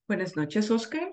Buenas noches, Oscar.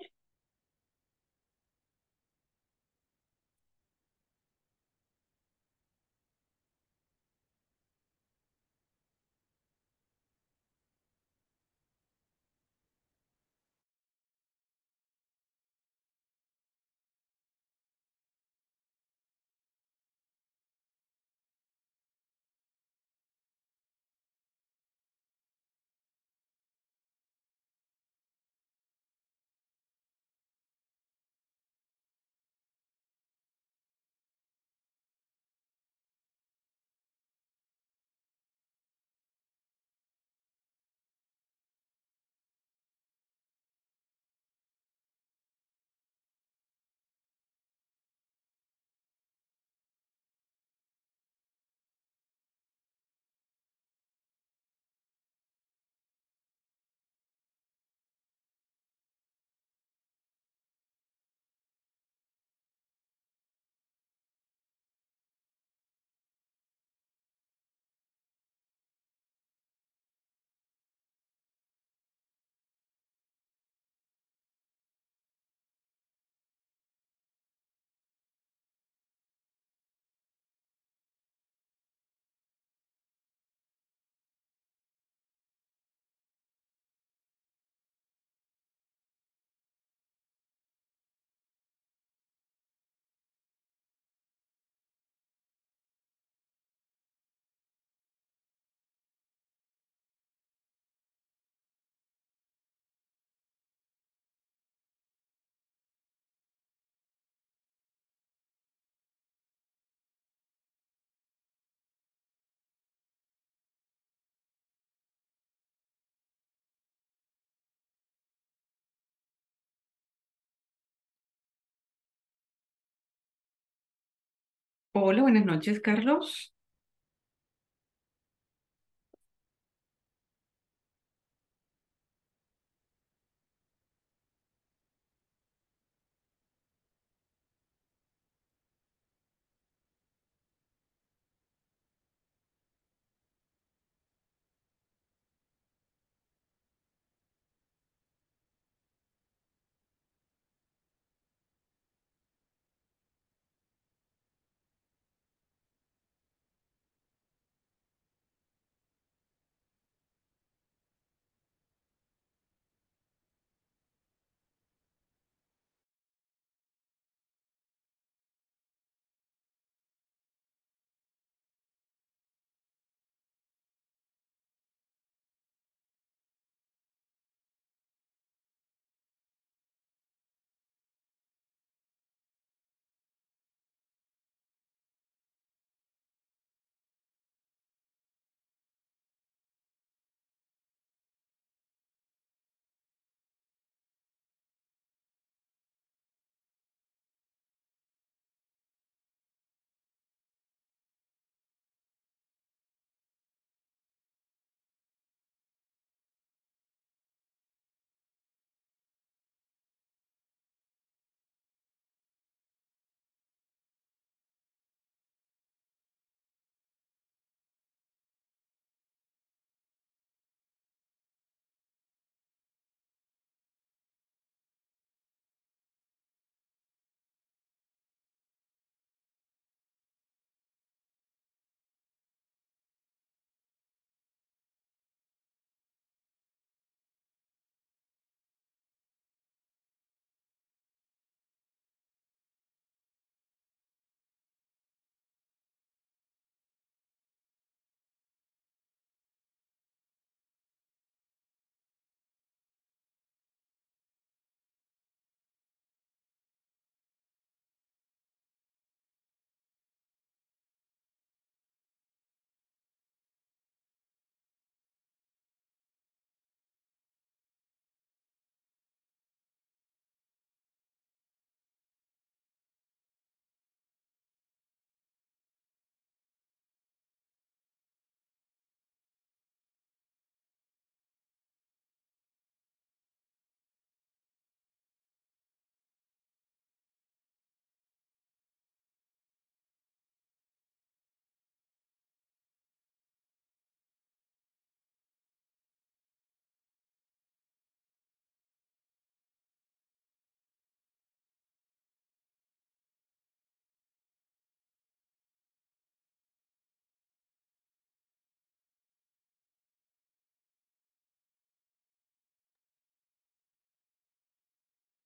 Hola, buenas noches, Carlos.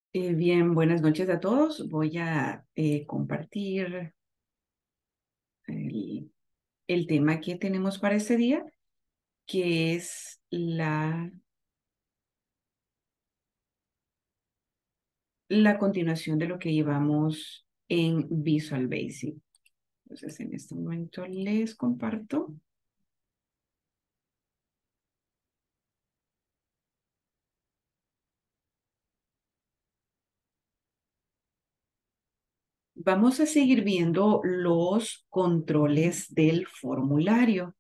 Bien, buenas noches a todos. Voy a compartir el, el tema que tenemos para este día, que es la continuación de lo que llevamos en Visual Basic. Entonces, en este momento les comparto. Vamos a seguir viendo los controles del formulario.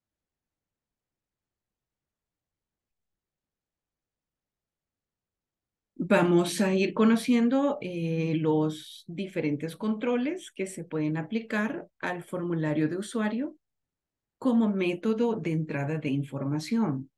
Vamos a ir conociendo los diferentes controles que se pueden aplicar al formulario de usuario como método de entrada de información.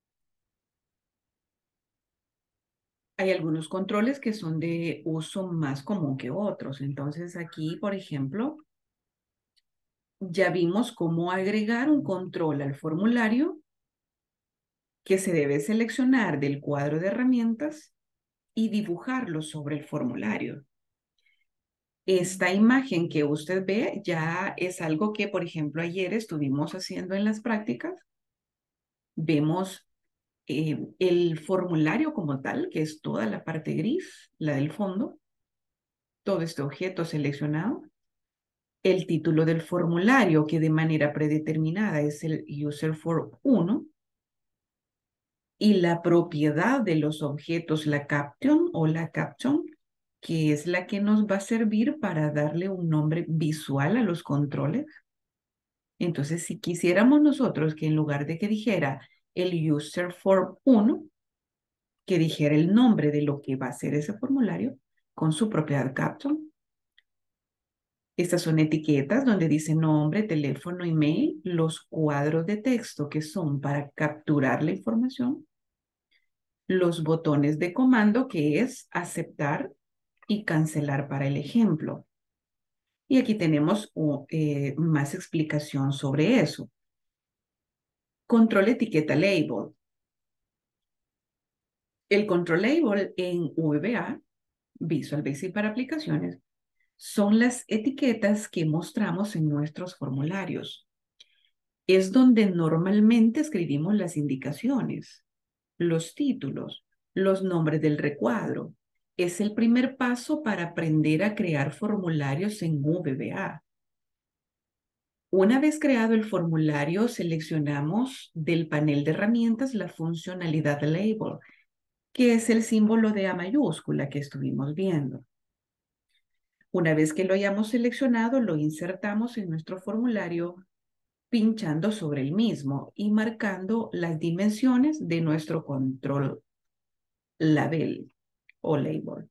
Hay algunos controles que son de uso más común que otros. Entonces aquí, por ejemplo, ya vimos cómo agregar un control al formulario que se debe seleccionar del cuadro de herramientas y dibujarlo sobre el formulario. Esta imagen que usted ve ya es algo que, por ejemplo, ayer estuvimos haciendo en las prácticas. Vemos el formulario como tal, que es toda la parte gris, la del fondo, todo este objeto seleccionado, el título del formulario, que de manera predeterminada es el user form 1, y la propiedad de los objetos, la caption o la caption, que es la que nos va a servir para darle un nombre visual a los controles. Entonces, si quisiéramos nosotros que en lugar de que dijera el user form 1, que dijera el nombre de lo que va a ser ese formulario con su propiedad caption. Estas son etiquetas donde dice nombre, teléfono, email, los cuadros de texto que son para capturar la información, los botones de comando que es aceptar y cancelar para el ejemplo. Y aquí tenemos más explicación sobre eso. Control etiqueta label. El control label en VBA, Visual Basic para aplicaciones, son las etiquetas que mostramos en nuestros formularios. Es donde normalmente escribimos las indicaciones, los títulos, los nombres del recuadro. Es el primer paso para aprender a crear formularios en VBA. Una vez creado el formulario, seleccionamos del panel de herramientas la funcionalidad label, que es el símbolo de A mayúscula que estuvimos viendo. Una vez que lo hayamos seleccionado, lo insertamos en nuestro formulario pinchando sobre el mismo y marcando las dimensiones de nuestro control label o label.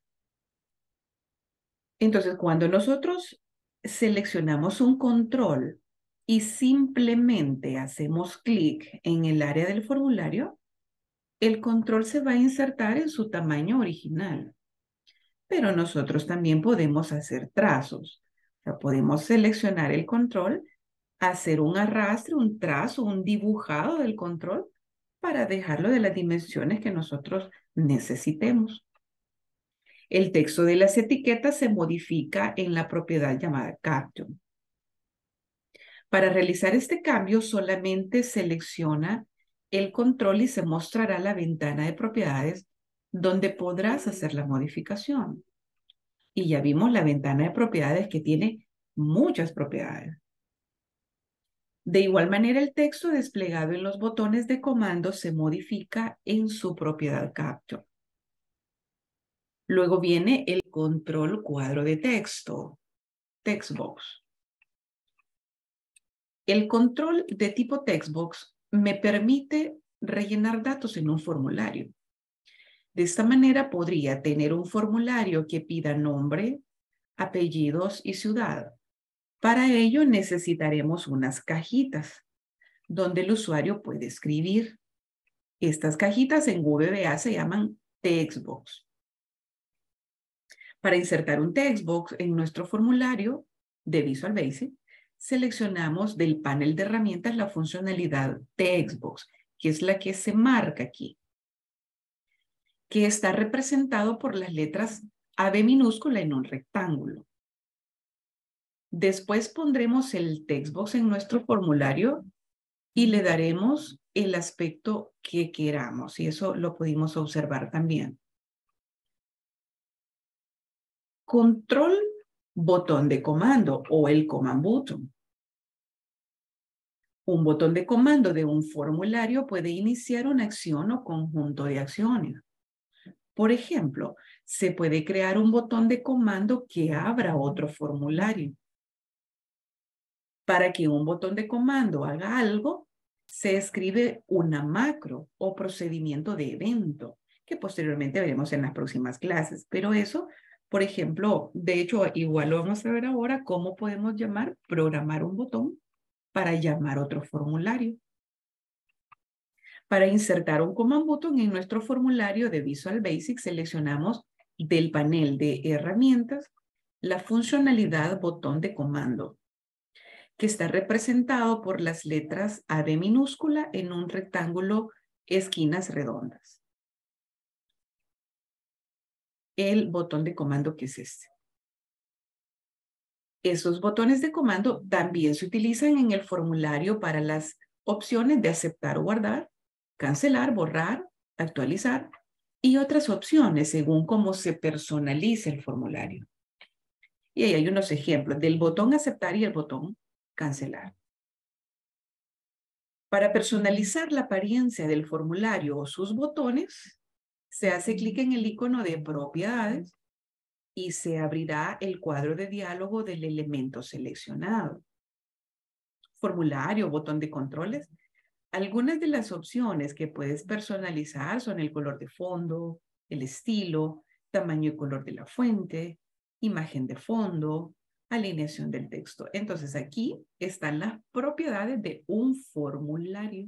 Entonces, cuando nosotros seleccionamos un control y simplemente hacemos clic en el área del formulario, el control se va a insertar en su tamaño original. Pero nosotros también podemos hacer trazos. O sea, podemos seleccionar el control, hacer un arrastre, un trazo, un dibujado del control para dejarlo de las dimensiones que nosotros necesitemos. El texto de las etiquetas se modifica en la propiedad llamada caption. Para realizar este cambio, solamente selecciona el control y se mostrará la ventana de propiedades donde podrás hacer la modificación. Y ya vimos la ventana de propiedades que tiene muchas propiedades. De igual manera, el texto desplegado en los botones de comando se modifica en su propiedad caption. Luego viene el control cuadro de texto, textbox. El control de tipo textbox me permite rellenar datos en un formulario. De esta manera podría tener un formulario que pida nombre, apellidos y ciudad. Para ello necesitaremos unas cajitas donde el usuario puede escribir. Estas cajitas en VBA se llaman textbox. Para insertar un textbox en nuestro formulario de Visual Basic, seleccionamos del panel de herramientas la funcionalidad textbox, que es la que se marca aquí. que está representado por las letras AB minúscula en un rectángulo. Después pondremos el textbox en nuestro formulario y le daremos el aspecto que queramos, y eso lo pudimos observar también. Control botón de comando o el command button. Un botón de comando de un formulario puede iniciar una acción o conjunto de acciones. Por ejemplo, se puede crear un botón de comando que abra otro formulario. Para que un botón de comando haga algo, se escribe una macro o procedimiento de evento, que posteriormente veremos en las próximas clases. Pero eso, por ejemplo, de hecho, igual lo vamos a ver ahora, cómo podemos programar un botón para llamar otro formulario. Para insertar un command button en nuestro formulario de Visual Basic, seleccionamos del panel de herramientas la funcionalidad botón de comando, que está representado por las letras AB minúscula en un rectángulo esquinas redondas. El botón de comando que es este. Esos botones de comando también se utilizan en el formulario para las opciones de aceptar o guardar, cancelar, borrar, actualizar y otras opciones según cómo se personalice el formulario. Y ahí hay unos ejemplos del botón aceptar y el botón cancelar. Para personalizar la apariencia del formulario o sus botones, se hace clic en el icono de propiedades y se abrirá el cuadro de diálogo del elemento seleccionado. Formulario, botón de controles. Algunas de las opciones que puedes personalizar son el color de fondo, el estilo, tamaño y color de la fuente, imagen de fondo, alineación del texto. Entonces aquí están las propiedades de un formulario.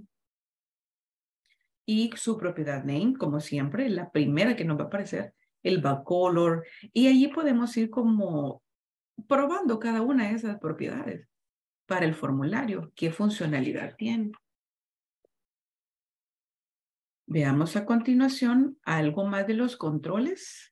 Y su propiedad name, como siempre, la primera que nos va a aparecer, el backcolor. Y allí podemos ir como probando cada una de esas propiedades para el formulario, qué funcionalidad tiene. Veamos a continuación algo más de los controles.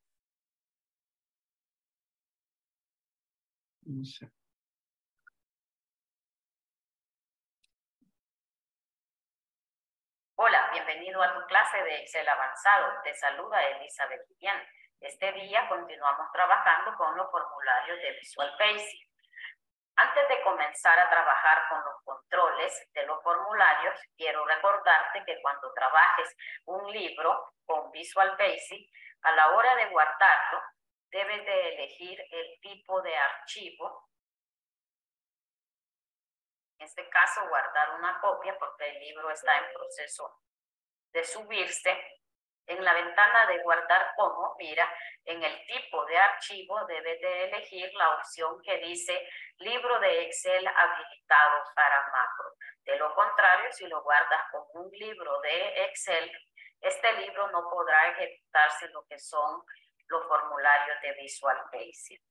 Hola, bienvenido a tu clase de Excel avanzado. Te saluda Elizabeth Guillén. Este día continuamos trabajando con los formularios de Visual Basic. Antes de comenzar a trabajar con los controles de los formularios, quiero recordarte que cuando trabajes un libro con Visual Basic, a la hora de guardarlo, debes de elegir el tipo de archivo. En este caso, guardar una copia porque el libro está en proceso de subirse. En la ventana de guardar como, mira, en el tipo de archivo debes de elegir la opción que dice libro de Excel habilitado para macro. De lo contrario, si lo guardas como un libro de Excel, este libro no podrá ejecutarse lo que son los formularios de Visual Basic.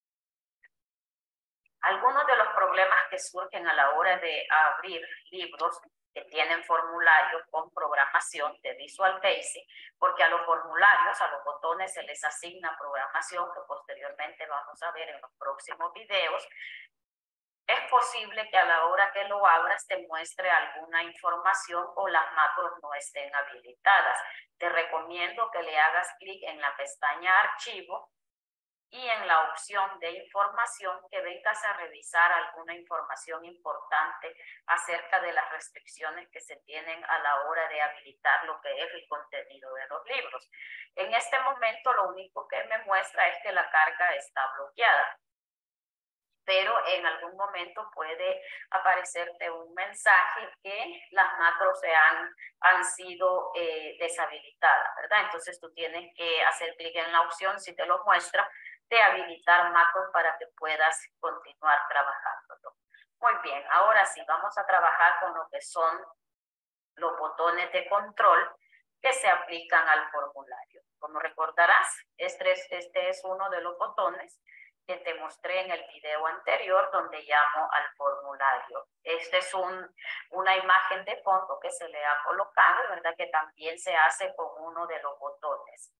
Algunos de los problemas que surgen a la hora de abrir libros que tienen formularios con programación de Visual Basic, porque a los formularios, a los botones se les asigna programación que posteriormente vamos a ver en los próximos videos. Es posible que a la hora que lo abras te muestre alguna información o las macros no estén habilitadas. Te recomiendo que le hagas clic en la pestaña Archivo y en la opción de información que vengas a revisar alguna información importante acerca de las restricciones que se tienen a la hora de habilitar lo que es el contenido de los libros. En este momento lo único que me muestra es que la carga está bloqueada, pero en algún momento puede aparecerte un mensaje que las macros han sido deshabilitadas, ¿verdad? Entonces tú tienes que hacer clic en la opción, si te lo muestra, de habilitar macros para que puedas continuar trabajando. Muy bien, ahora sí, vamos a trabajar con lo que son los botones de control que se aplican al formulario. Como recordarás, este es uno de los botones que te mostré en el video anterior donde llamo al formulario. Esta es una imagen de fondo que se le ha colocado, ¿verdad? Que también se hace con uno de los botones.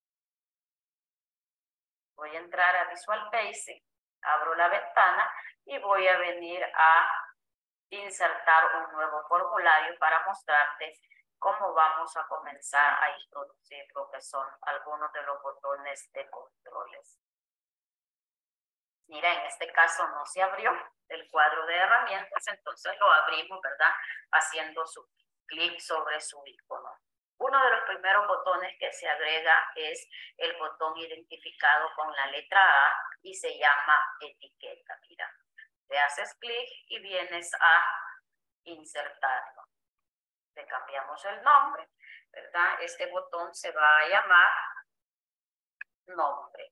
Voy a entrar a Visual Basic, abro la ventana y voy a venir a insertar un nuevo formulario para mostrarte cómo vamos a comenzar a introducir lo que son algunos de los botones de controles. Mira, en este caso no se abrió el cuadro de herramientas, entonces lo abrimos, ¿verdad? Haciendo su clic sobre su icono. Uno de los primeros botones que se agrega es el botón identificado con la letra A y se llama etiqueta. Mira, le haces clic y vienes a insertarlo. Le cambiamos el nombre, ¿verdad? Este botón se va a llamar nombre.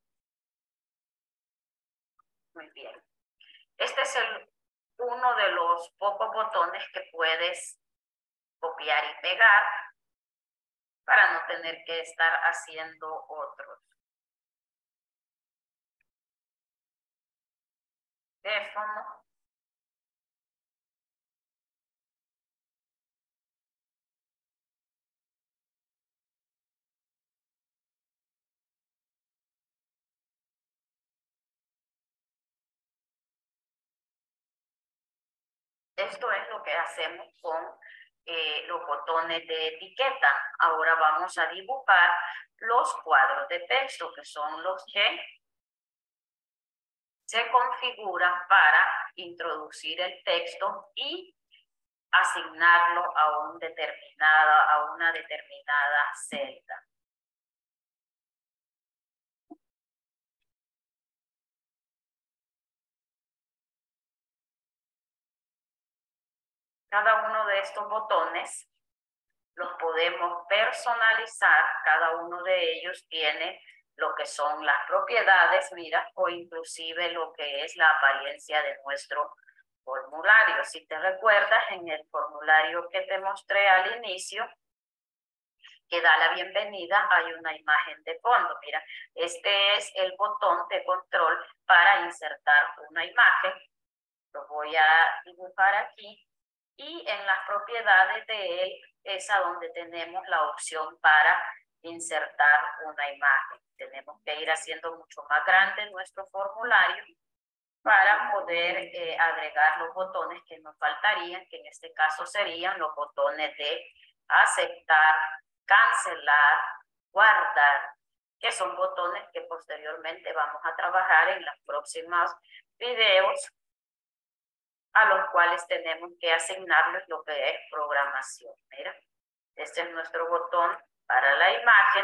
Muy bien. Este es uno de los pocos botones que puedes copiar y pegar para no tener que estar haciendo otros. Teléfono. Esto es lo que hacemos con los botones de etiqueta. Ahora vamos a dibujar los cuadros de texto, que son los que se configuran para introducir el texto y asignarlo a una determinada celda. Cada uno de estos botones los podemos personalizar, cada uno de ellos tiene lo que son las propiedades, mira, o inclusive lo que es la apariencia de nuestro formulario. Si te recuerdas, en el formulario que te mostré al inicio, que da la bienvenida, hay una imagen de fondo. Mira, este es el botón de control para insertar una imagen. Lo voy a dibujar aquí. Y en las propiedades de él es a donde tenemos la opción para insertar una imagen. Tenemos que ir haciendo mucho más grande nuestro formulario para poder agregar los botones que nos faltarían, que en este caso serían los botones de aceptar, cancelar, guardar, que son botones que posteriormente vamos a trabajar en los próximos videos, a los cuales tenemos que asignarles lo que es programación. Mira, este es nuestro botón para la imagen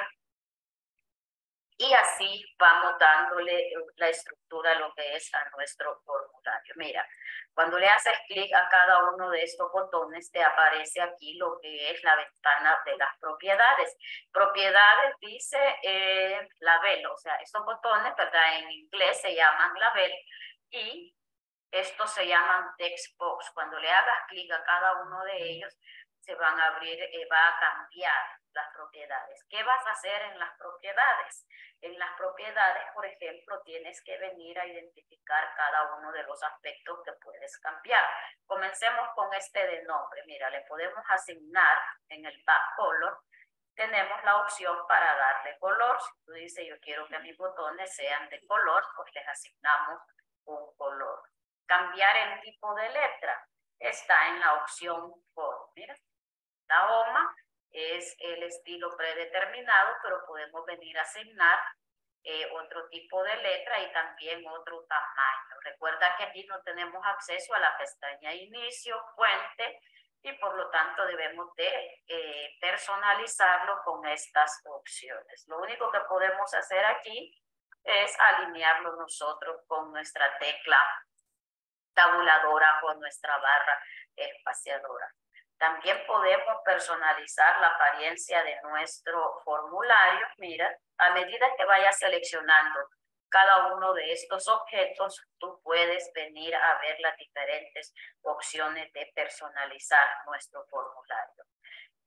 y así vamos dándole la estructura a lo que es a nuestro formulario. Mira, cuando le haces clic a cada uno de estos botones, te aparece aquí lo que es la ventana de las propiedades. Propiedades dice label, o sea, estos botones, ¿verdad? En inglés se llaman label y estos se llaman text box. Cuando le hagas clic a cada uno de ellos, se van a abrir, va a cambiar las propiedades. ¿Qué vas a hacer en las propiedades? En las propiedades, por ejemplo, tienes que venir a identificar cada uno de los aspectos que puedes cambiar. Comencemos con este de nombre. Mira, le podemos asignar en el backcolor. Tenemos la opción para darle color. Si tú dices, yo quiero que mis botones sean de color, pues les asignamos un color. Cambiar el tipo de letra está en la opción font. Mira, la OMA es el estilo predeterminado, pero podemos venir a asignar otro tipo de letra y también otro tamaño. Recuerda que aquí no tenemos acceso a la pestaña inicio, fuente, y por lo tanto debemos de personalizarlo con estas opciones. Lo único que podemos hacer aquí es alinearlo nosotros con nuestra tecla tabuladora o nuestra barra espaciadora. También podemos personalizar la apariencia de nuestro formulario. Mira, a medida que vayas seleccionando cada uno de estos objetos, tú puedes venir a ver las diferentes opciones de personalizar nuestro formulario.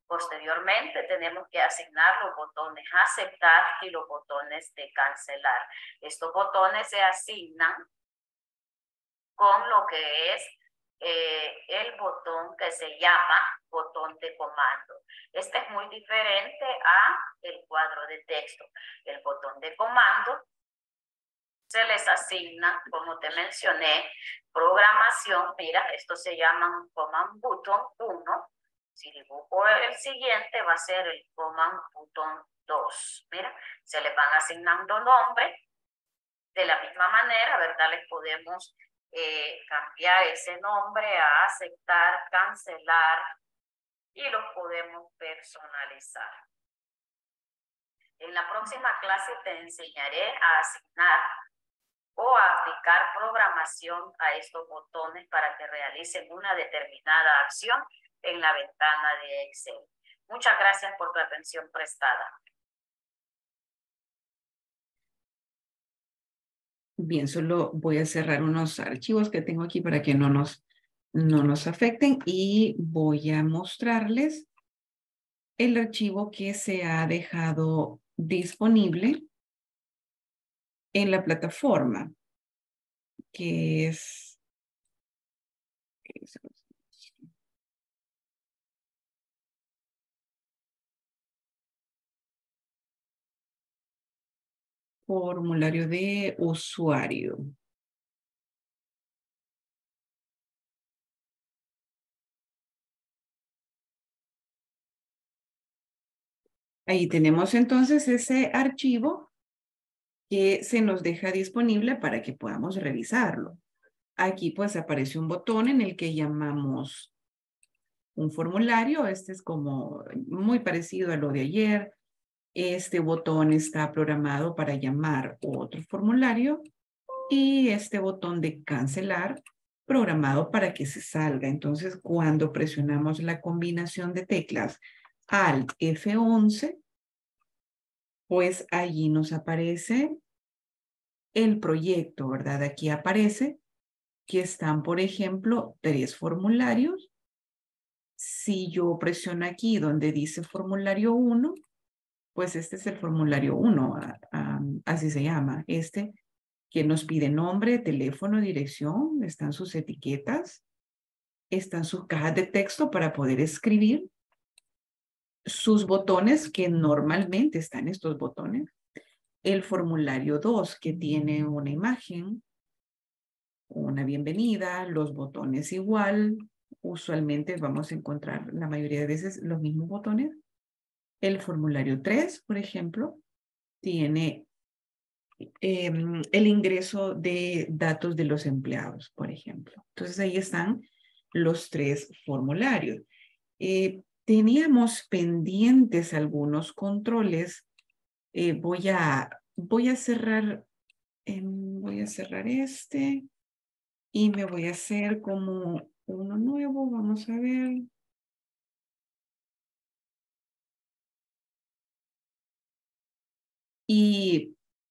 Posteriormente, tenemos que asignar los botones aceptar y los botones de cancelar. Estos botones se asignan con lo que es el botón que se llama botón de comando. Este es muy diferente a el cuadro de texto. El botón de comando se les asigna, como te mencioné, programación. Mira, esto se llama command button 1. Si dibujo el siguiente, va a ser el command button 2. Mira, se les van asignando nombres. De la misma manera, ¿verdad? Les podemos cambiar ese nombre a aceptar, cancelar y los podemos personalizar. En la próxima clase te enseñaré a asignar o a aplicar programación a estos botones para que realicen una determinada acción en la ventana de Excel. Muchas gracias por tu atención prestada. Bien, solo voy a cerrar unos archivos que tengo aquí para que no nos afecten y voy a mostrarles el archivo que se ha dejado disponible en la plataforma, que es formulario de usuario. Ahí tenemos entonces ese archivo que se nos deja disponible para que podamos revisarlo. Aquí pues aparece un botón en el que llamamos un formulario. Este es como muy parecido a lo de ayer. Este botón está programado para llamar otro formulario y este botón de cancelar programado para que se salga. Entonces, cuando presionamos la combinación de teclas Alt F11, pues allí nos aparece el proyecto, ¿verdad? Aquí aparece que están, por ejemplo, 3 formularios. Si yo presiono aquí donde dice formulario 1, pues este es el formulario 1, así se llama. Este que nos pide nombre, teléfono, dirección, están sus etiquetas, están sus cajas de texto para poder escribir, sus botones, que normalmente están estos botones, el formulario 2, que tiene una imagen, una bienvenida, los botones igual, usualmente vamos a encontrar la mayoría de veces los mismos botones. El formulario 3, por ejemplo, tiene el ingreso de datos de los empleados, por ejemplo. Entonces ahí están los 3 formularios. Teníamos pendientes algunos controles. Voy a cerrar este y me voy a hacer como uno nuevo. Vamos a ver. Y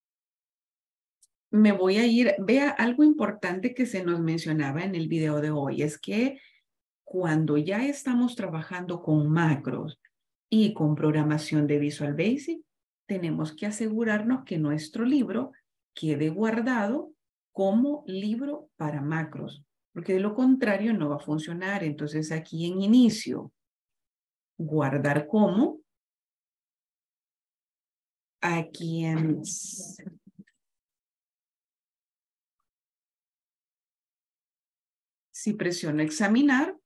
me voy a ir, vea algo importante que se nos mencionaba en el video de hoy, es que cuando ya estamos trabajando con macros y con programación de Visual Basic, tenemos que asegurarnos que nuestro libro quede guardado como libro para macros, porque de lo contrario no va a funcionar. Entonces aquí en inicio, guardar como, aquí en si presiono examinar,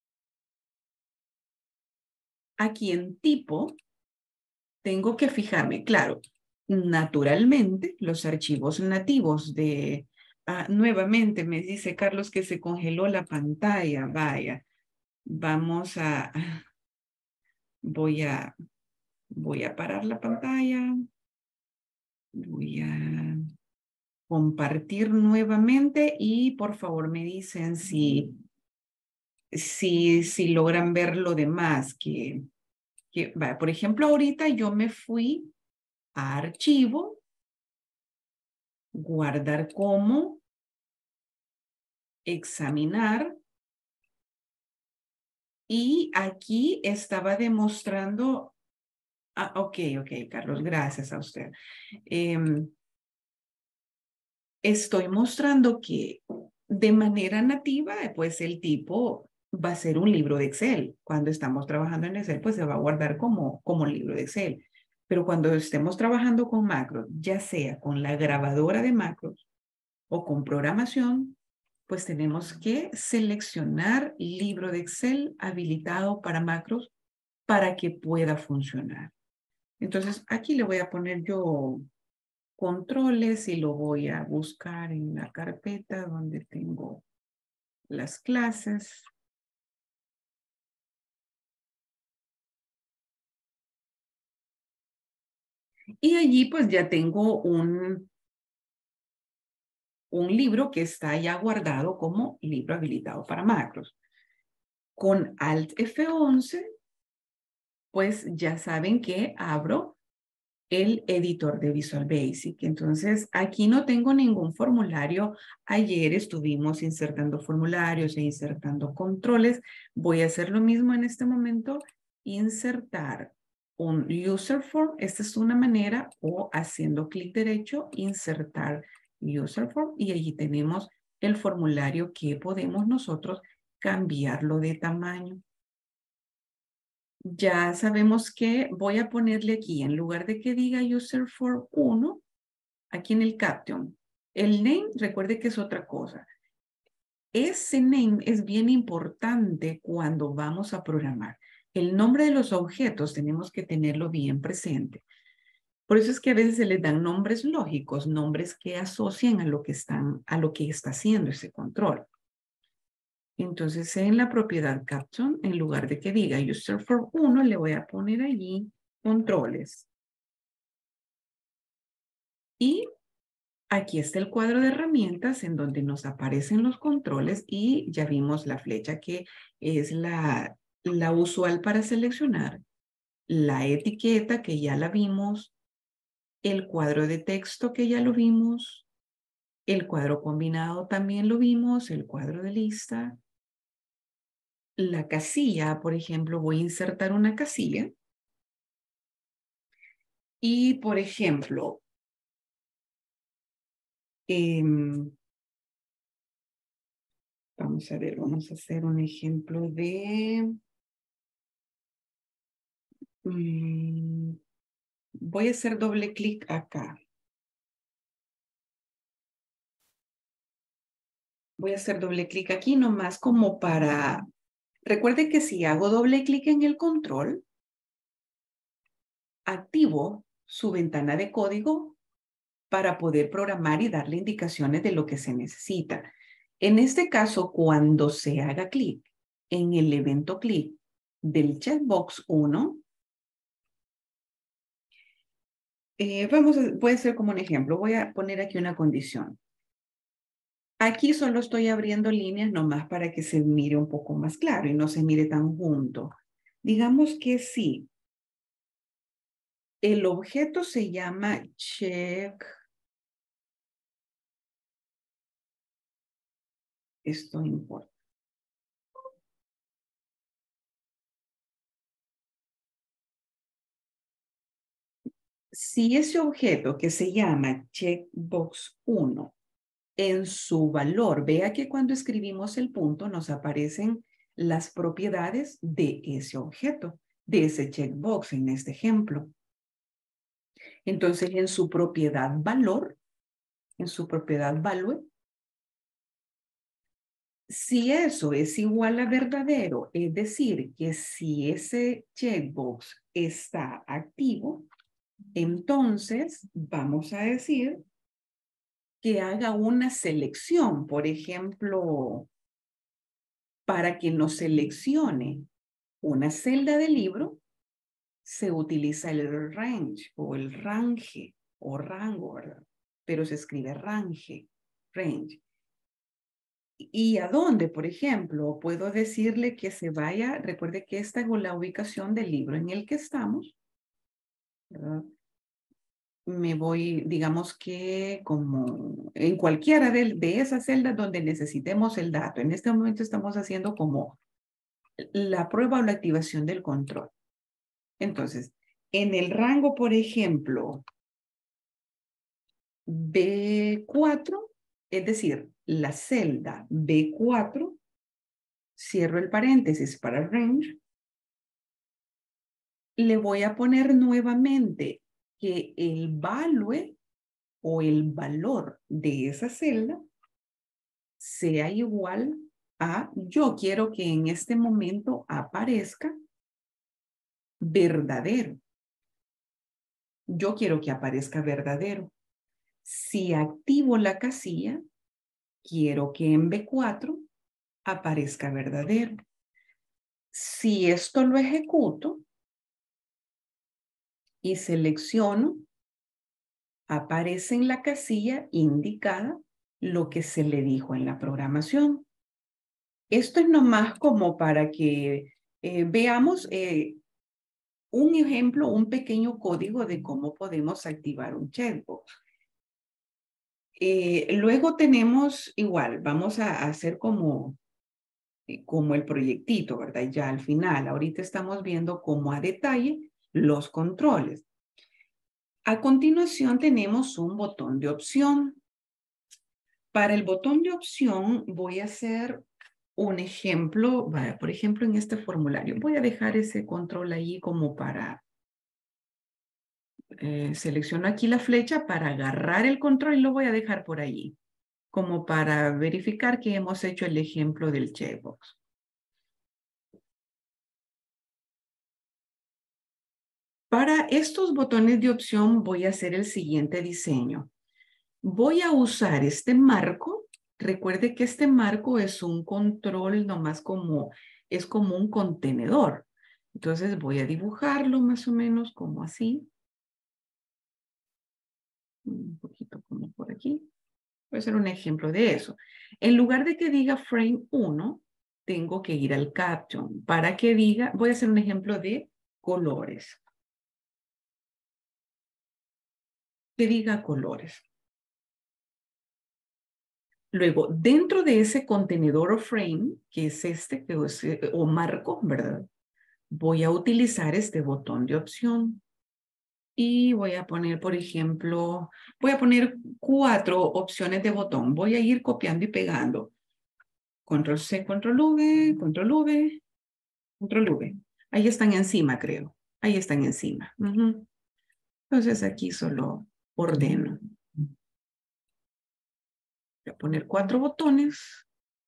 aquí en tipo, tengo que fijarme, claro, naturalmente los archivos nativos de, nuevamente me dice Carlos que se congeló la pantalla, vaya, vamos a, voy a parar la pantalla, voy a compartir nuevamente y por favor me dicen si logran ver lo demás vaya, por ejemplo, ahorita yo me fui a archivo, guardar como, examinar Y aquí estaba demostrando, ok, Carlos, gracias a usted. Estoy mostrando que de manera nativa, pues el tipo va a ser un libro de Excel. Cuando estamos trabajando en Excel, pues se va a guardar como libro de Excel. Pero cuando estemos trabajando con macros, ya sea con la grabadora de macros o con programación, pues tenemos que seleccionar libro de Excel habilitado para macros para que pueda funcionar. Entonces, aquí le voy a poner yo controles y lo voy a buscar en la carpeta donde tengo las clases. Y allí pues ya tengo un libro que está ya guardado como libro habilitado para macros. Con Alt F11, pues ya saben que abro el editor de Visual Basic. Entonces, aquí no tengo ningún formulario. Ayer estuvimos insertando formularios e insertando controles. Voy a hacer lo mismo en este momento. Insertar un user form. Esta es una manera, o haciendo clic derecho, insertar user form. Y allí tenemos el formulario que podemos nosotros cambiarlo de tamaño. Ya sabemos que voy a ponerle aquí, en lugar de que diga user for 1, aquí en el caption, el name, recuerde que es otra cosa. Ese name es bien importante cuando vamos a programar. El nombre de los objetos tenemos que tenerlo bien presente. Por eso es que a veces se les dan nombres lógicos, nombres que asocian a lo que está haciendo ese control. Entonces, en la propiedad caption, en lugar de que diga user for 1, le voy a poner allí controles. Y aquí está el cuadro de herramientas en donde nos aparecen los controles y ya vimos la flecha que es la usual para seleccionar, la etiqueta que ya la vimos, el cuadro de texto que ya lo vimos, el cuadro combinado también lo vimos, el cuadro de lista, la casilla, por ejemplo, voy a insertar una casilla. Y, por ejemplo, vamos a ver, vamos a hacer un ejemplo de... voy a hacer doble clic acá. Voy a hacer doble clic aquí nomás como para... Recuerde que si hago doble clic en el control, activo su ventana de código para poder programar y darle indicaciones de lo que se necesita. En este caso, cuando se haga clic en el evento clic del checkbox 1, voy a hacer como un ejemplo. Voy a poner aquí una condición. Aquí solo estoy abriendo líneas nomás para que se mire un poco más claro y no se mire tan junto. Digamos que sí. El objeto se llama check. Esto no importa. Si ese objeto que se llama checkbox 1 en su valor, vea que cuando escribimos el punto nos aparecen las propiedades de ese objeto, de ese checkbox en este ejemplo. Entonces, en su propiedad valor, en su propiedad value, si eso es igual a verdadero, es decir, que si ese checkbox está activo, entonces vamos a decir que haga una selección, por ejemplo, para que nos seleccione una celda de libro, se utiliza el range o el range o rango, ¿verdad? Pero se escribe range. ¿Y a dónde, por ejemplo? Puedo decirle que se vaya, recuerde que esta es la ubicación del libro en el que estamos, ¿verdad? Me voy, digamos que como en cualquiera de esas celdas donde necesitemos el dato. En este momento estamos haciendo como la prueba o la activación del control. Entonces, en el rango, por ejemplo, B4, es decir, la celda B4, cierro el paréntesis para range, le voy a poner nuevamente que el value o el valor de esa celda sea igual a, yo quiero que en este momento aparezca verdadero. Yo quiero que aparezca verdadero. Si activo la casilla, quiero que en B4 aparezca verdadero. Si esto lo ejecuto y selecciono, aparece en la casilla indicada lo que se le dijo en la programación. Esto es nomás como para que veamos un ejemplo, un pequeño código de cómo podemos activar un checkbox. Luego tenemos igual, vamos a hacer como el proyectito, ¿verdad? Ya al final, ahorita estamos viendo como a detalle los controles. A continuación tenemos un botón de opción. Para el botón de opción voy a hacer un ejemplo, por ejemplo en este formulario. Voy a dejar ese control ahí como para, selecciono aquí la flecha para agarrar el control y lo voy a dejar por allí, como para verificar que hemos hecho el ejemplo del checkbox. Para estos botones de opción voy a hacer el siguiente diseño. Voy a usar este marco. Recuerde que este marco es un control nomás como, es como un contenedor. Entonces voy a dibujarlo más o menos como así. Un poquito como por aquí. Voy a hacer un ejemplo de eso. En lugar de que diga frame 1, tengo que ir al caption para que diga, voy a hacer un ejemplo de colores. Que diga colores. Luego, dentro de ese contenedor o frame, que es este, que es, o marco, ¿verdad? Voy a utilizar este botón de opción. Y voy a poner, por ejemplo, voy a poner 4 opciones de botón. Voy a ir copiando y pegando. Control C, Control V, Control V, Control V. Ahí están encima, creo. Ahí están encima. Entonces aquí solo ordeno. Voy a poner 4 botones.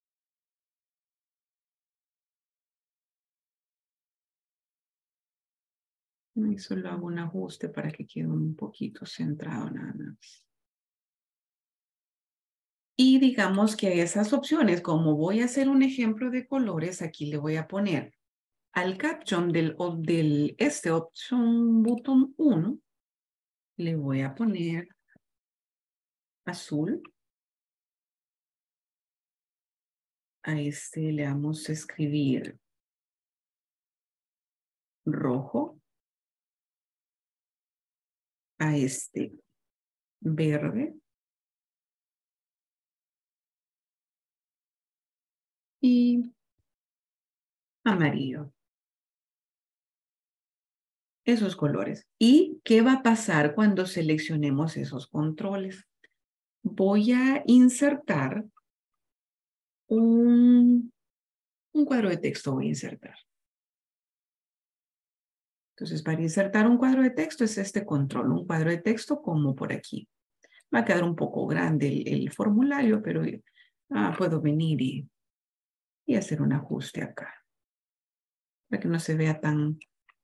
Y solo hago un ajuste para que quede un poquito centrado nada más. Y digamos que esas opciones, como voy a hacer un ejemplo de colores, aquí le voy a poner al caption del este option button 1, le voy a poner azul. A este le vamos a escribir rojo. A este verde. Y amarillo. Esos colores. ¿Y qué va a pasar cuando seleccionemos esos controles? Voy a insertar un cuadro de texto. Voy a insertar. Entonces, para insertar un cuadro de texto es este control. Un cuadro de texto como por aquí. Va a quedar un poco grande el formulario, pero puedo venir y hacer un ajuste acá. Para que no se vea tan...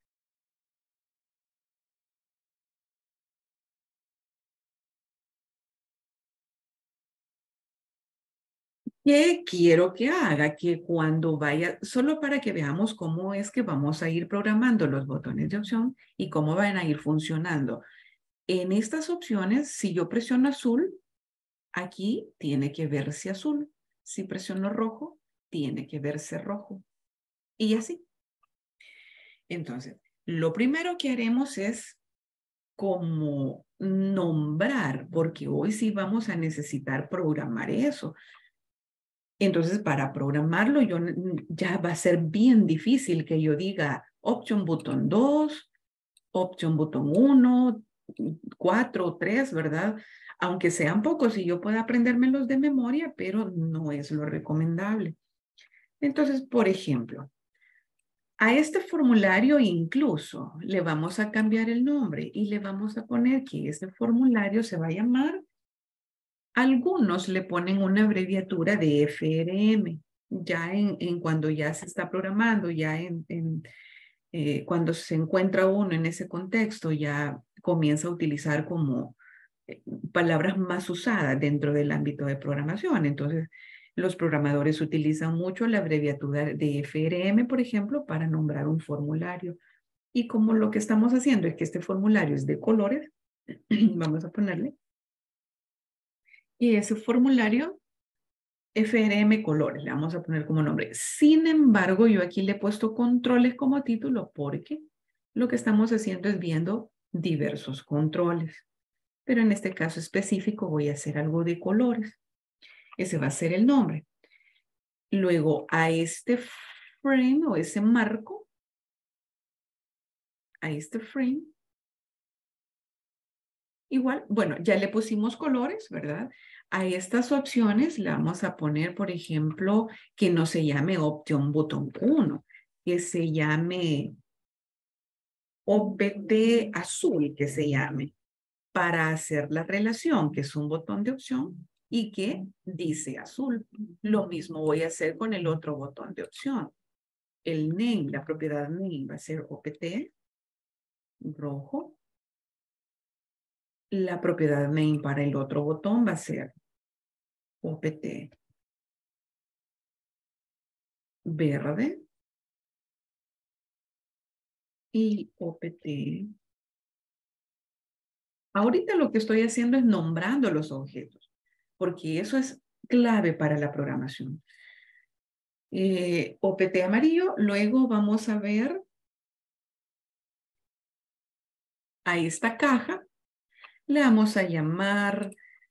¿Qué quiero que haga? Que cuando vaya, solo para que veamos cómo es que vamos a ir programando los botones de opción y cómo van a ir funcionando. En estas opciones, si yo presiono azul, aquí tiene que verse azul. Si presiono rojo, tiene que verse rojo. Y así. Entonces, lo primero que haremos es como nombrar, porque hoy sí vamos a necesitar programar eso. Entonces, para programarlo, ya va a ser bien difícil que yo diga Option botón 2, Option botón 1, 4, 3, ¿verdad? Aunque sean pocos y yo pueda aprendérmelos de memoria, pero no es lo recomendable. Entonces, por ejemplo, a este formulario incluso le vamos a cambiar el nombre y le vamos a poner que este formulario se va a llamar, algunos le ponen una abreviatura de FRM, ya en cuando ya se está programando, ya cuando se encuentra uno en ese contexto, ya comienza a utilizar como palabras más usadas dentro del ámbito de programación. Entonces, los programadores utilizan mucho la abreviatura de FRM, por ejemplo, para nombrar un formulario. Y como lo que estamos haciendo es que este formulario es de colores, vamos a ponerle, y ese formulario FRM colores, le vamos a poner como nombre. Sin embargo, yo aquí le he puesto controles como título porque lo que estamos haciendo es viendo diversos controles. Pero en este caso específico voy a hacer algo de colores. Ese va a ser el nombre. Luego a este frame o ese marco, a este frame, igual, bueno, ya le pusimos colores, ¿verdad? A estas opciones le vamos a poner, por ejemplo, que no se llame Option botón 1, que se llame OPT azul, que se llame, para hacer la relación, que es un botón de opción y que dice azul. Lo mismo voy a hacer con el otro botón de opción. El name, la propiedad name va a ser OPT rojo. La propiedad name para el otro botón va a ser OPT verde y OPT. Ahorita lo que estoy haciendo es nombrando los objetos, porque eso es clave para la programación. OPT amarillo, luego vamos a ver a esta caja, le vamos a llamar,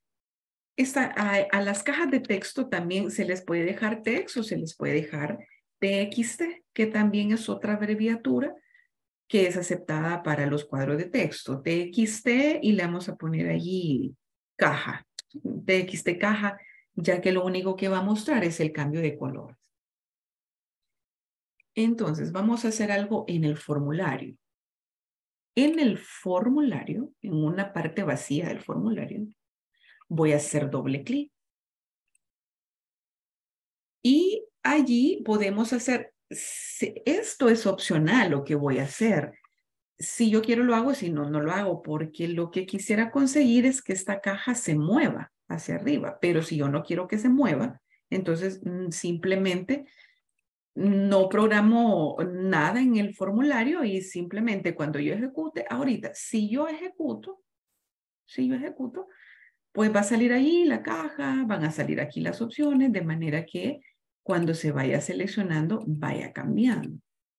a las cajas de texto también se les puede dejar texto, se les puede dejar TXT, que también es otra abreviatura que es aceptada para los cuadros de texto. TXT y le vamos a poner allí caja, TXT caja, ya que lo único que va a mostrar es el cambio de colores. Entonces, vamos a hacer algo en el formulario. En el formulario, en una parte vacía del formulario, voy a hacer doble clic. Y allí podemos hacer, esto es opcional lo que voy a hacer. Si yo quiero lo hago, si no, no lo hago, porque lo que quisiera conseguir es que esta caja se mueva hacia arriba. Pero si yo no quiero que se mueva, entonces simplemente no programo nada en el formulario y simplemente cuando yo ejecute, ahorita, si yo ejecuto, pues va a salir ahí la caja, van a salir aquí las opciones, de manera que cuando se vaya seleccionando, vaya cambiando.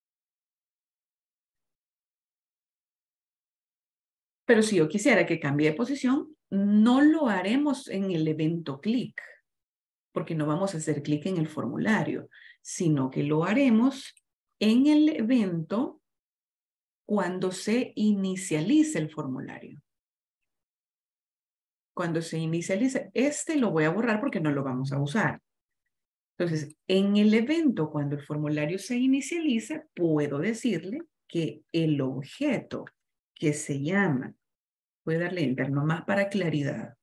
Pero si yo quisiera que cambie de posición, no lo haremos en el evento clic, porque no vamos a hacer clic en el formulario, sino que lo haremos en el evento cuando se inicialice el formulario. Cuando se inicialice, este lo voy a borrar porque no lo vamos a usar. Entonces, en el evento, cuando el formulario se inicializa, puedo decirle que el objeto que se llama, voy a darle enter nomás para claridad.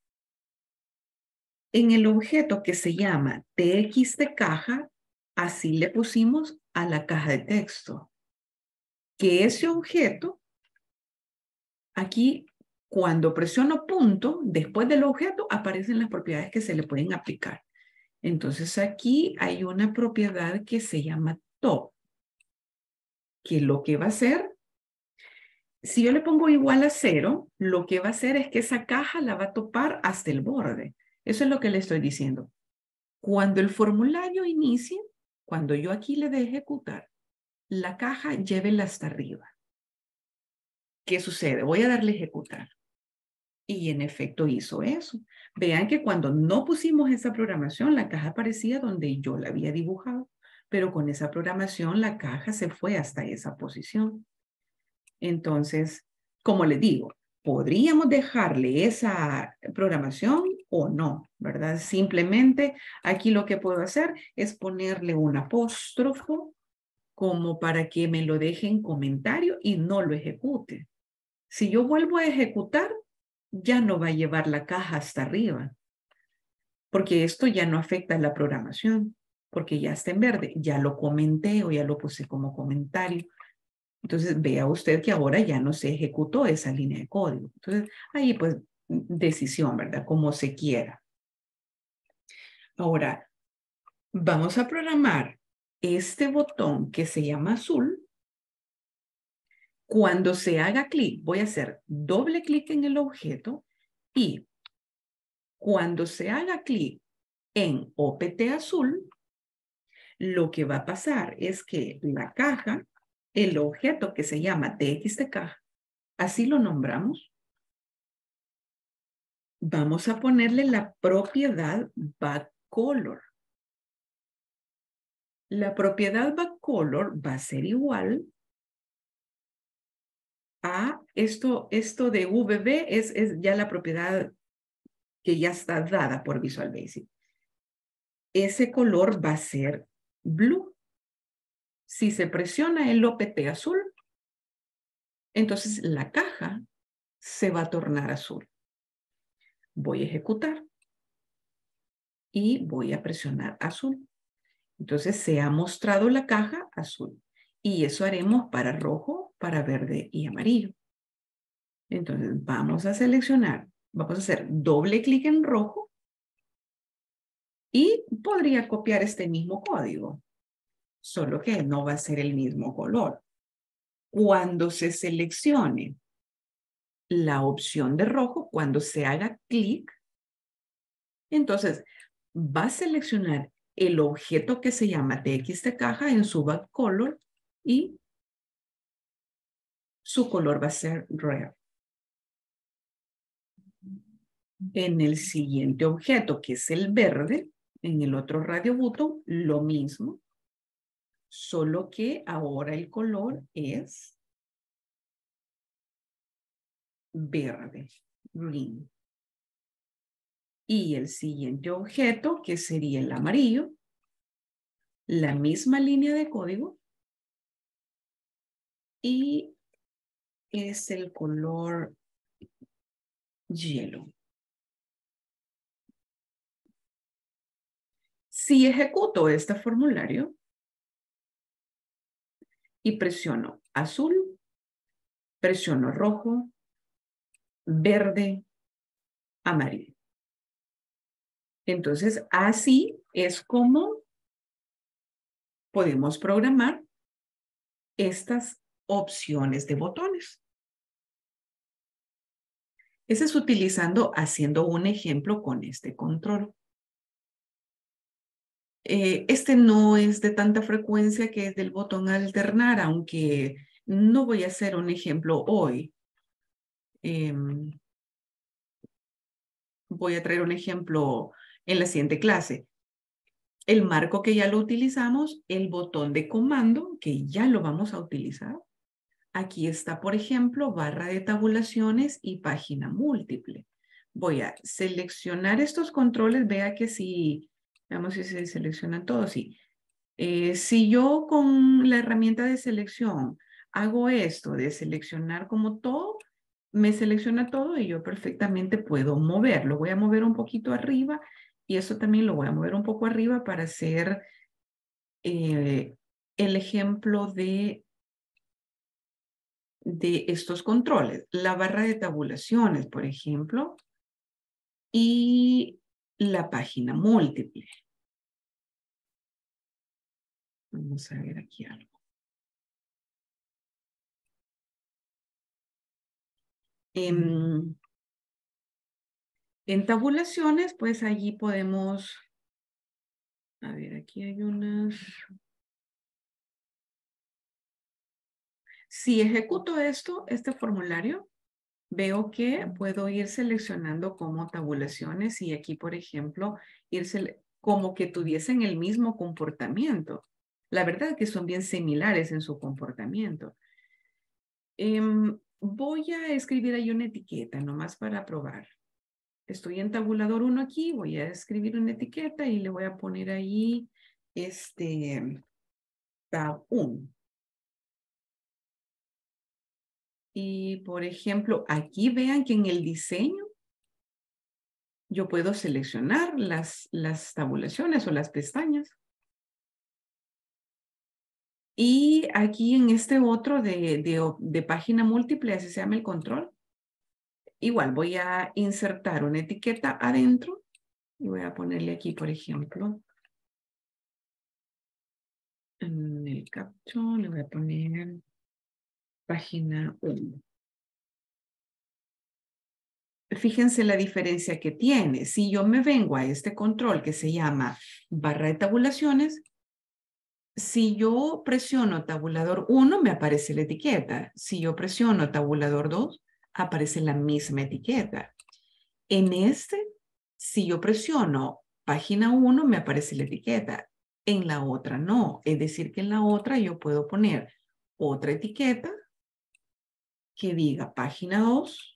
En el objeto que se llama TXT caja, así le pusimos a la caja de texto. Que ese objeto, aquí, cuando presiono punto, después del objeto, aparecen las propiedades que se le pueden aplicar. Entonces aquí hay una propiedad que se llama top, que lo que va a hacer, si yo le pongo igual a 0, lo que va a hacer es que esa caja la va a topar hasta el borde. Eso es lo que le estoy diciendo. Cuando el formulario inicie, cuando yo aquí le dé ejecutar, la caja llévela hasta arriba. ¿Qué sucede? Voy a darle ejecutar. Y en efecto hizo eso. Vean que cuando no pusimos esa programación, la caja aparecía donde yo la había dibujado, pero con esa programación la caja se fue hasta esa posición. Entonces, como les digo, podríamos dejarle esa programación o no, ¿verdad? Simplemente aquí lo que puedo hacer es ponerle un apóstrofo como para que me lo deje en comentario y no lo ejecute. Si yo vuelvo a ejecutar, ya no va a llevar la caja hasta arriba, porque esto ya no afecta la programación, porque ya está en verde, ya lo comenté o ya lo puse como comentario. Entonces vea usted que ahora ya no se ejecutó esa línea de código. Entonces ahí pues decisión, ¿verdad? Como se quiera. Ahora vamos a programar este botón que se llama azul. Cuando se haga clic, voy a hacer doble clic en el objeto y cuando se haga clic en OPT azul, lo que va a pasar es que la caja, el objeto que se llama TXT caja, así lo nombramos, vamos a ponerle la propiedad backcolor. La propiedad backcolor va a ser igual a esto de VB, es ya la propiedad que ya está dada por Visual Basic. Ese color va a ser blue. Si se presiona el OPT azul, entonces la caja se va a tornar azul. Voy a ejecutar y voy a presionar azul. Entonces se ha mostrado la caja azul. Y eso haremos para rojo, para verde y amarillo. Entonces vamos a seleccionar, vamos a hacer doble clic en rojo y podría copiar este mismo código, solo que no va a ser el mismo color. Cuando se seleccione la opción de rojo, cuando se haga clic, entonces va a seleccionar el objeto que se llama TXT caja en su backcolor y su color va a ser red. En el siguiente objeto, que es el verde, en el otro radio button, lo mismo, solo que ahora el color es verde, green. Y el siguiente objeto, que sería el amarillo, la misma línea de código y es el color yellow. Si ejecuto este formulario y presiono azul, presiono rojo, verde, amarillo. Entonces, así es como podemos programar estas opciones de botones. Ese es haciendo un ejemplo con este control. Este no es de tanta frecuencia que es del botón alternar, aunque no voy a hacer un ejemplo hoy. Voy a traer un ejemplo en la siguiente clase. El marco que ya lo utilizamos, el botón de comando que ya lo vamos a utilizar. Aquí está, por ejemplo, barra de tabulaciones y página múltiple. Voy a seleccionar estos controles. Vea que si, veamos si se seleccionan todos. Sí. Si yo con la herramienta de selección hago esto de seleccionar como todo, me selecciona todo y yo perfectamente puedo moverlo. Voy a mover un poquito arriba y eso también lo voy a mover un poco arriba para hacer el ejemplo de estos controles. La barra de tabulaciones, por ejemplo, y la página múltiple. Vamos a ver aquí algo. En tabulaciones, pues allí podemos, a ver, aquí hay unas. Si ejecuto esto, este formulario, veo que puedo ir seleccionando como tabulaciones y aquí, por ejemplo, como que tuviesen el mismo comportamiento. La verdad que son bien similares en su comportamiento. Voy a escribir ahí una etiqueta nomás para probar. Estoy en tabulador 1 aquí, voy a escribir una etiqueta y le voy a poner ahí tab 1. Y por ejemplo, aquí vean que en el diseño yo puedo seleccionar las tabulaciones o las pestañas. Y aquí en este otro de página múltiple, así se llama el control, igual voy a insertar una etiqueta adentro y voy a ponerle aquí, por ejemplo, en el caption le voy a poner página 1. Fíjense la diferencia que tiene. Si yo me vengo a este control que se llama barra de tabulaciones, si yo presiono tabulador 1, me aparece la etiqueta. Si yo presiono tabulador 2, aparece la misma etiqueta. En este, si yo presiono página 1, me aparece la etiqueta. En la otra no. Es decir, que en la otra yo puedo poner otra etiqueta que diga página 2.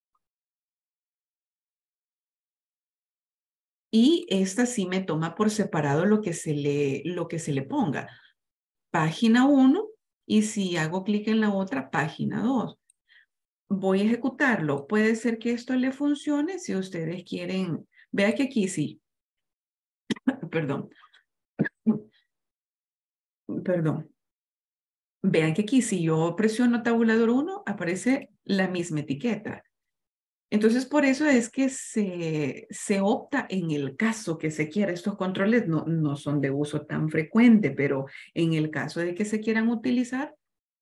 Y esta sí me toma por separado lo que se le ponga. Página 1 y si hago clic en la otra, página 2. Voy a ejecutarlo. Puede ser que esto le funcione si ustedes quieren. Vea que aquí sí. Perdón. Perdón. Vean que aquí si yo presiono tabulador 1, aparece la misma etiqueta. Entonces, por eso es que se opta en el caso que se quiera. Estos controles no son de uso tan frecuente, pero en el caso de que se quieran utilizar,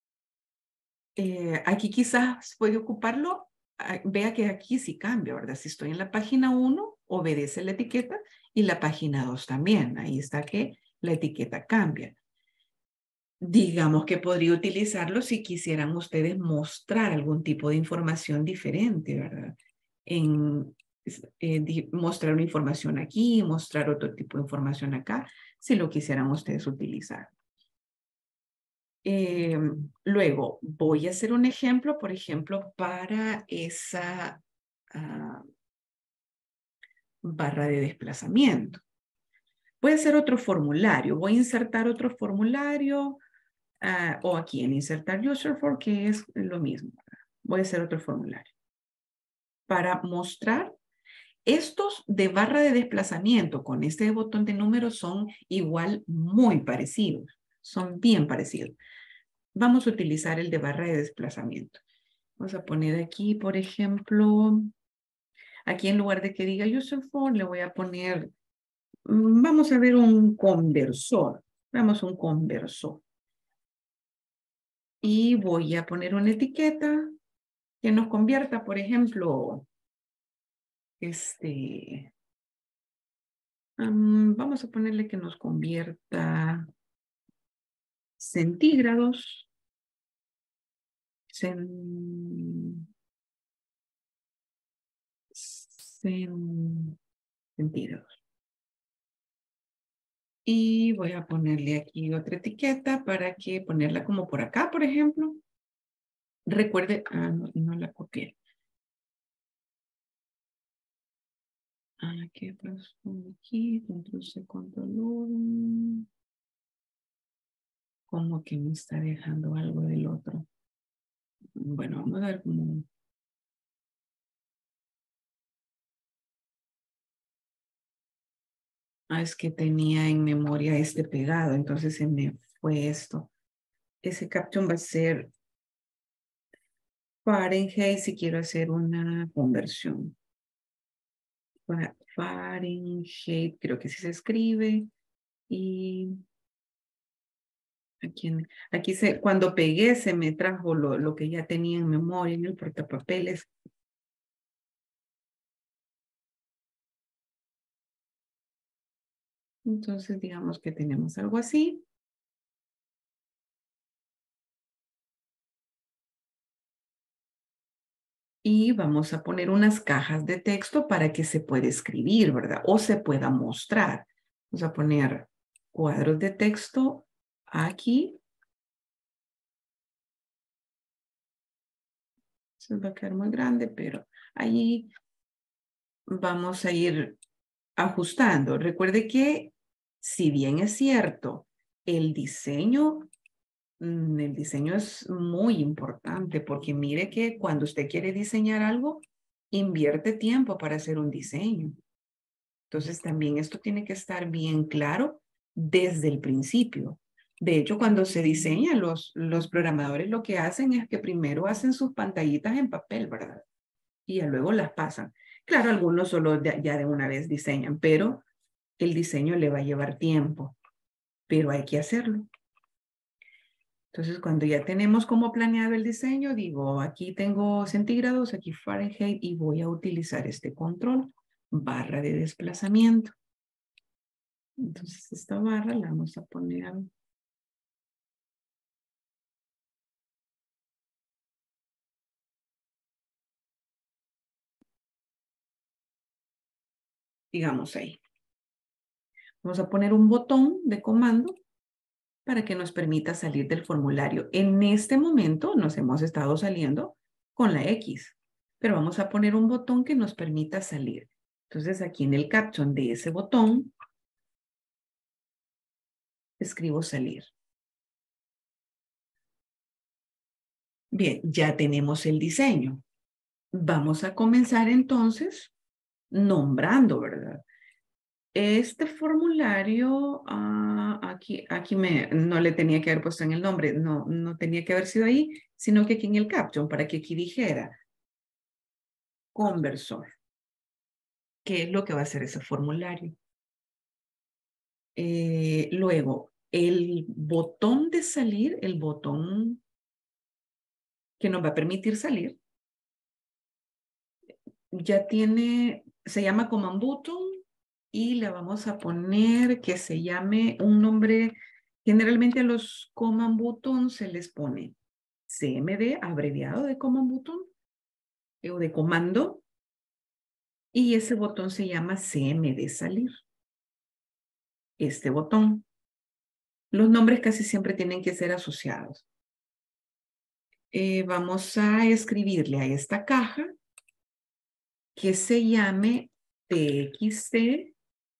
aquí quizás puede ocuparlo. Vea que aquí sí cambia, ¿verdad? Si estoy en la página 1, obedece la etiqueta y la página 2 también. Ahí está que la etiqueta cambia. Digamos que podría utilizarlo si quisieran ustedes mostrar algún tipo de información diferente, ¿verdad? Mostrar una información aquí, mostrar otro tipo de información acá, si lo quisieran ustedes utilizar. Luego, voy a hacer un ejemplo, por ejemplo, para esa barra de desplazamiento. Voy a hacer otro formulario, voy a insertar otro formulario o aquí en insertar user form, que es lo mismo. Voy a hacer otro formulario para mostrar estos de barra de desplazamiento con este botón de números son igual muy parecidos, son bien parecidos. Vamos a utilizar el de barra de desplazamiento. Vamos a poner aquí, por ejemplo, aquí en lugar de que diga user form, le voy a poner, vamos a ver un conversor. Vamos a un conversor. Y voy a poner una etiqueta que nos convierta, por ejemplo, vamos a ponerle que nos convierta centígrados. Centígrados. Y voy a ponerle aquí otra etiqueta para que ponerla como por acá, por ejemplo. Recuerde, no la copié. ¿Qué pasó aquí? Control C, control V. Como que me está dejando algo del otro. Bueno, vamos a ver cómo. Es que tenía en memoria este pegado, entonces se me fue esto. Ese caption va a ser Fahrenheit si quiero hacer una conversión. Fahrenheit, creo que sí se escribe. Y cuando pegué se me trajo lo que ya tenía en memoria en el portapapeles. Entonces, digamos que tenemos algo así. Y vamos a poner unas cajas de texto para que se pueda escribir, ¿verdad? O se pueda mostrar. Vamos a poner cuadros de texto aquí. Se va a quedar muy grande, pero ahí vamos a ir ajustando. Recuerde que, si bien es cierto, el diseño es muy importante porque mire que cuando usted quiere diseñar algo, invierte tiempo para hacer un diseño. Entonces también esto tiene que estar bien claro desde el principio. De hecho, cuando se diseña, los programadores lo que hacen es que primero hacen sus pantallitas en papel, ¿verdad? Y ya luego las pasan. Claro, algunos solo ya de una vez diseñan, pero el diseño le va a llevar tiempo, pero hay que hacerlo. Entonces, cuando ya tenemos como planeado el diseño, digo, aquí tengo centígrados, aquí Fahrenheit, y voy a utilizar este control, barra de desplazamiento. Entonces, esta barra la vamos a poner, digamos ahí. Vamos a poner un botón de comando para que nos permita salir del formulario. En este momento nos hemos estado saliendo con la X, pero vamos a poner un botón que nos permita salir. Entonces, aquí en el caption de ese botón, escribo salir. Bien, ya tenemos el diseño. Vamos a comenzar entonces nombrando, ¿verdad? Este formulario, aquí no le tenía que haber puesto en el nombre, no tenía que haber sido ahí, sino que aquí en el caption, para que aquí dijera conversor, qué es lo que va a hacer ese formulario. Luego, el botón de salir, el botón que nos va a permitir salir, ya tiene, se llama Command Button y le vamos a poner que se llame un nombre. Generalmente a los Command Button se les pone CMD, abreviado de Command Button o de comando, y ese botón se llama CMD salir. Este botón. Los nombres casi siempre tienen que ser asociados. Vamos a escribirle a esta caja que se llame TXT,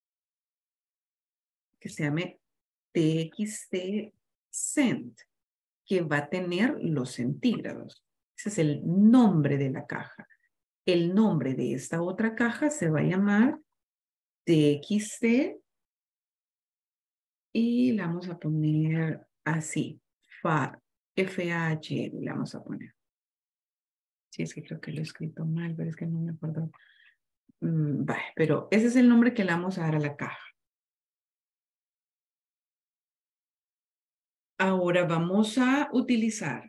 que se llame TXT Cent, que va a tener los centígrados. Ese es el nombre de la caja. El nombre de esta otra caja se va a llamar TXT y la vamos a poner así, FAH, le vamos a poner. Sí, es que creo que lo he escrito mal, pero es que no me acuerdo. Pero ese es el nombre que le vamos a dar a la caja. Ahora vamos a utilizar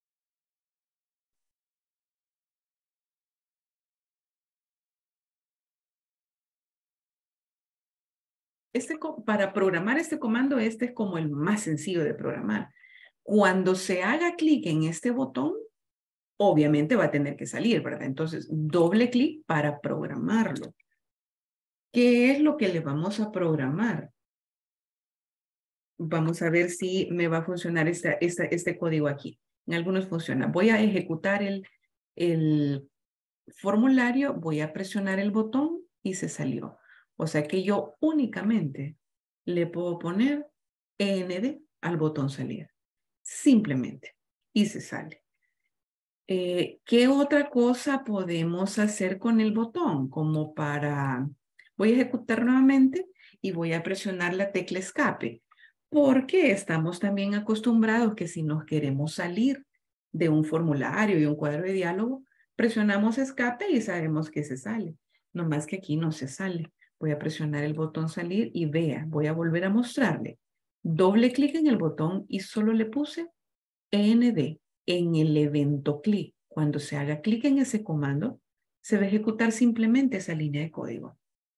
para programar este comando. Este es como el más sencillo de programar. Cuando se haga clic en este botón, obviamente va a tener que salir, ¿verdad? Entonces, doble clic para programarlo. ¿Qué es lo que le vamos a programar? Vamos a ver si me va a funcionar este código aquí. En algunos funciona. Voy a ejecutar el formulario, voy a presionar el botón y se salió. O sea que yo únicamente le puedo poner END al botón salir. Simplemente. Y se sale. ¿Qué otra cosa podemos hacer con el botón? Como para... Voy a ejecutar nuevamente y voy a presionar la tecla escape. Porque estamos también acostumbrados que si nos queremos salir de un formulario y un cuadro de diálogo, presionamos escape y sabemos que se sale. No más que aquí no se sale. Voy a presionar el botón salir y vea, voy a volver a mostrarle. Doble clic en el botón y solo le puse END en el evento clic. Cuando se haga clic en ese comando, se va a ejecutar simplemente esa línea de código.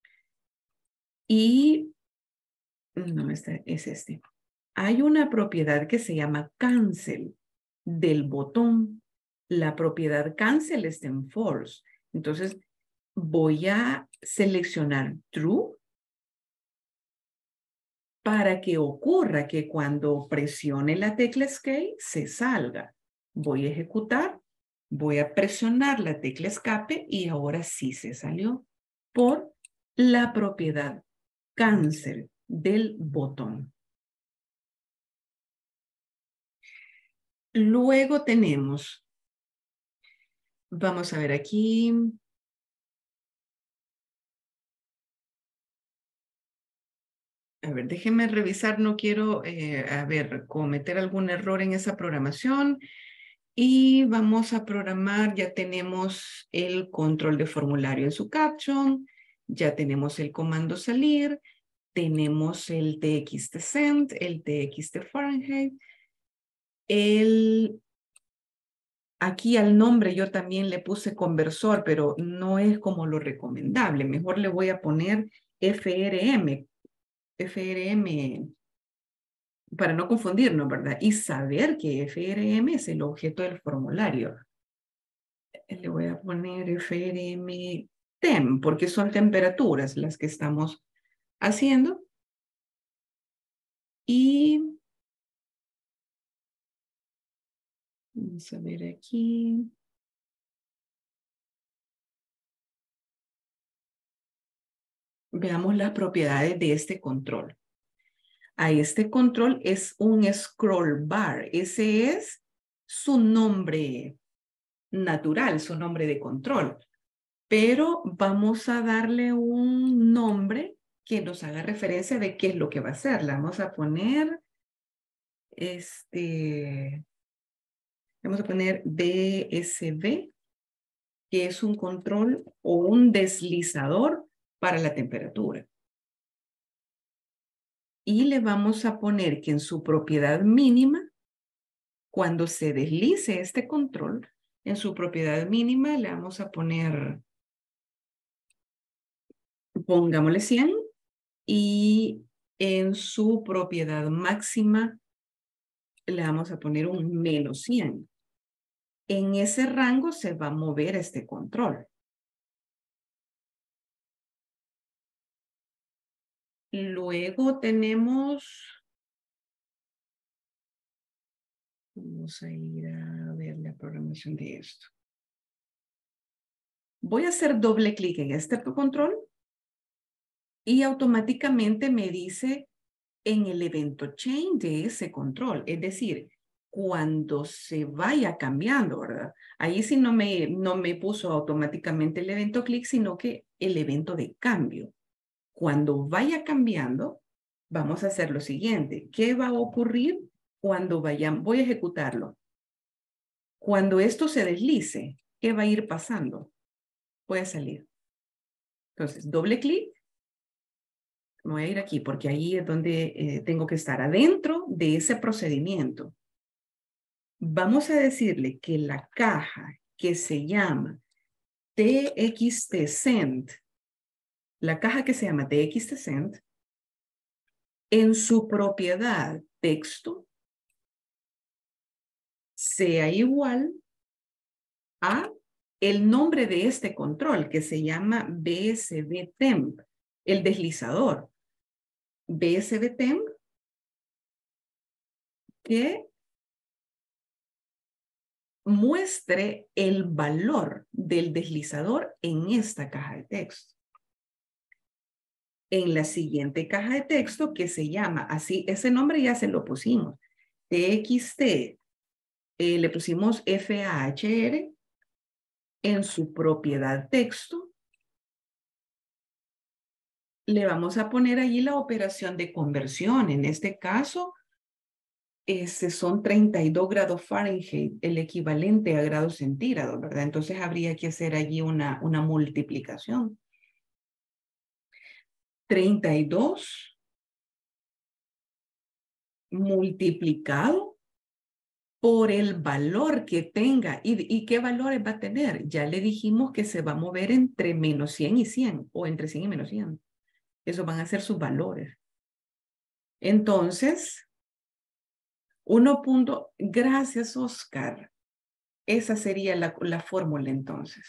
Y, no, este es este. Hay una propiedad que se llama cancel del botón La propiedad cancel está en false. Entonces, voy a seleccionar true para que ocurra que cuando presione la tecla escape se salga. Voy a ejecutar, voy a presionar la tecla escape y ahora sí se salió por la propiedad cancel del botón. Luego tenemos, vamos a ver aquí. A ver, déjenme revisar, no quiero, cometer algún error en esa programación. Y vamos a programar, ya tenemos el control de formulario en su caption, ya tenemos el comando salir, tenemos el txt send, el txt Fahrenheit, aquí al nombre yo también le puse conversor, pero no es como lo recomendable. Mejor le voy a poner FRM para no confundirnos, ¿verdad? Y saber que FRM es el objeto del formulario. Le voy a poner FRM Tem, porque son temperaturas las que estamos haciendo. Y vamos a ver aquí. Veamos las propiedades de este control. A este control es un scroll bar. Ese es su nombre natural, su nombre de control. Pero vamos a darle un nombre que nos haga referencia de qué es lo que va a hacer. Le vamos a poner vamos a poner BSB, que es un control o un deslizador para la temperatura. Y le vamos a poner que en su propiedad mínima, cuando se deslice este control, en su propiedad mínima le vamos a poner, pongámosle 100, y en su propiedad máxima le vamos a poner un menos 100. En ese rango se va a mover este control. Luego tenemos, vamos a ir a ver la programación de esto. Voy a hacer doble clic en este control y automáticamente me dice en el evento chain de ese control. Es decir, cuando se vaya cambiando, ¿verdad? Ahí sí no me puso automáticamente el evento clic, sino que el evento de cambio. Cuando vaya cambiando, vamos a hacer lo siguiente. ¿Qué va a ocurrir cuando vayan? Voy a ejecutarlo. Cuando esto se deslice, ¿qué va a ir pasando? Voy a salir. Entonces, doble clic. Me voy a ir aquí porque ahí es donde tengo que estar adentro de ese procedimiento. Vamos a decirle que la caja que se llama txtsend, la caja que se llama txtsend, en su propiedad texto sea igual a el nombre de este control que se llama BSB temp, el deslizador. BSB temp que muestre el valor del deslizador en esta caja de texto. En la siguiente caja de texto que se llama así, ese nombre ya se lo pusimos, txt, le pusimos FAHR, en su propiedad texto, le vamos a poner allí la operación de conversión. En este caso, son 32 grados Fahrenheit, el equivalente a grados centígrados, ¿verdad? Entonces habría que hacer allí una multiplicación. 32 multiplicado por el valor que tenga. ¿Y qué valores va a tener? Ya le dijimos que se va a mover entre menos 100 y 100, o entre 100 y menos 100. Esos van a ser sus valores. Entonces, gracias, Oscar. Esa sería la fórmula entonces.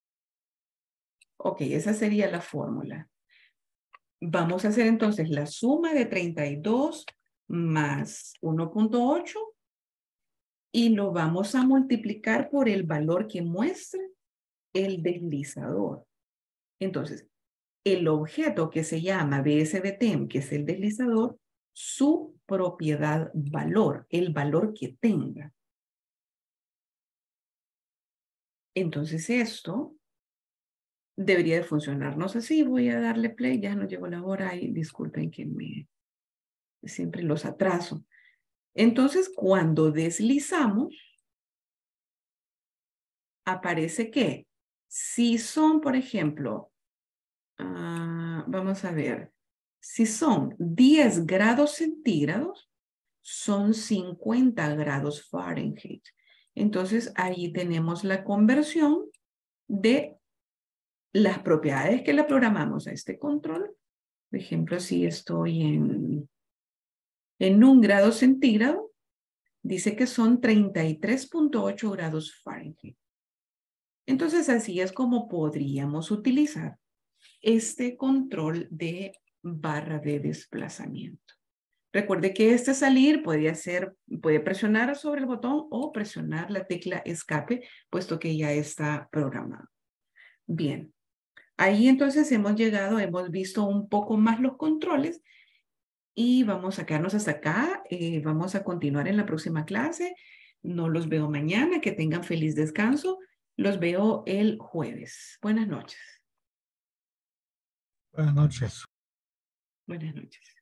Ok, esa sería la fórmula. Vamos a hacer entonces la suma de 32 más 1.8 y lo vamos a multiplicar por el valor que muestra el deslizador. Entonces, el objeto que se llama BSBTEM, que es el deslizador, su propiedad valor, el valor que tenga. Entonces esto debería de funcionar. No sé si voy a darle play, ya no llegó la hora y disculpen que siempre los atraso. Entonces, cuando deslizamos, aparece que si son, por ejemplo, vamos a ver, si son 10 grados centígrados, son 50 grados Fahrenheit. Entonces, ahí tenemos la conversión de las propiedades que le programamos a este control. Por ejemplo, si estoy en 1 grado centígrado, dice que son 33.8 grados Fahrenheit. Entonces, así es como podríamos utilizar este control de barra de desplazamiento. Recuerde que este salir puede presionar sobre el botón o presionar la tecla escape, puesto que ya está programado. Bien, ahí entonces hemos visto un poco más los controles y vamos a quedarnos hasta acá. Vamos a continuar en la próxima clase. No los veo mañana, que tengan feliz descanso. Los veo el jueves. Buenas noches. Buenas noches. Buenas noches.